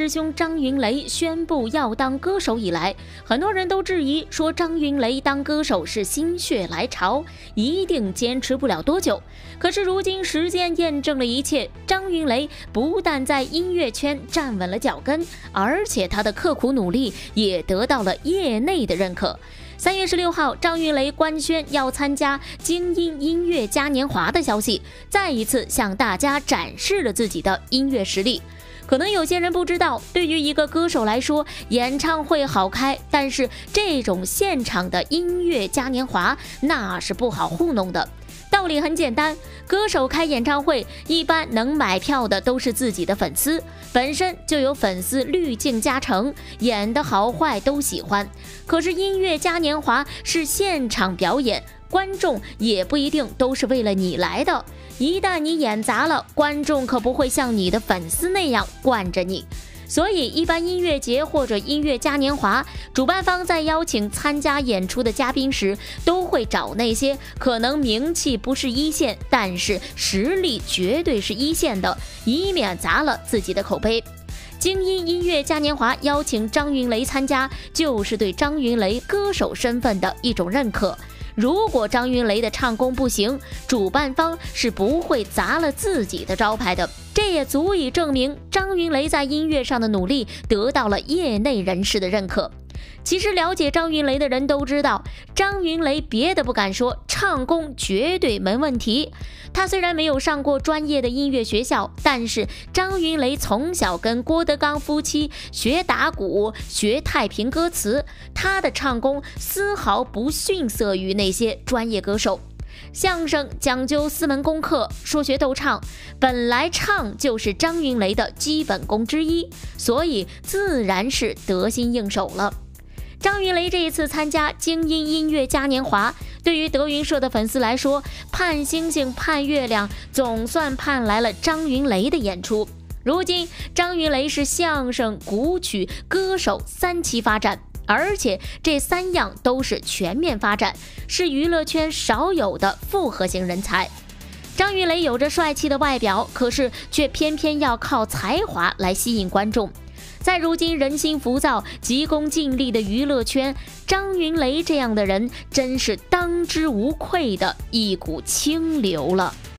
师兄张云雷宣布要当歌手以来，很多人都质疑说张云雷当歌手是心血来潮，一定坚持不了多久。可是如今时间验证了一切，张云雷不但在音乐圈站稳了脚跟，而且他的刻苦努力也得到了业内的认可。3月16号，张云雷官宣要参加精英音乐嘉年华的消息，再一次向大家展示了自己的音乐实力。可能有些人不知道，对于一个歌手来说，演唱会好开，但是这种现场的音乐嘉年华那是不好糊弄的。道理很简单，歌手开演唱会，一般能买票的都是自己的粉丝，本身就有粉丝滤镜加成，演的好坏都喜欢。可是音乐嘉年华是现场表演，观众也不一定都是为了你来的，一旦你演砸了，观众可不会像你的粉丝那样惯着你。所以一般音乐节或者音乐嘉年华，主办方在邀请参加演出的嘉宾时，都会找那些可能名气不是一线，但是实力绝对是一线的，以免砸了自己的口碑。精英音乐嘉年华邀请张云雷参加，就是对张云雷歌手身份的一种认可。如果张云雷的唱功不行，主办方是不会砸了自己的招牌的。这也足以证明张云雷在音乐上的努力得到了业内人士的认可。其实了解张云雷的人都知道，张云雷别的不敢说，唱功绝对没问题。他虽然没有上过专业的音乐学校，但是张云雷从小跟郭德纲夫妻学打鼓，学太平歌词，他的唱功丝毫不逊色于那些专业歌手。相声讲究4门功课，说学逗唱，本来唱就是张云雷的基本功之一，所以自然是得心应手了。张云雷这一次参加精英音乐嘉年华，对于德云社的粉丝来说，盼星星盼月亮，总算盼来了张云雷的演出。如今张云雷是相声、古曲、歌手3期发展，而且这3样都是全面发展，是娱乐圈少有的复合型人才。张云雷有着帅气的外表，可是却偏偏要靠才华来吸引观众。在如今人心浮躁、急功近利的娱乐圈，张云雷这样的人真是当之无愧的一股清流了。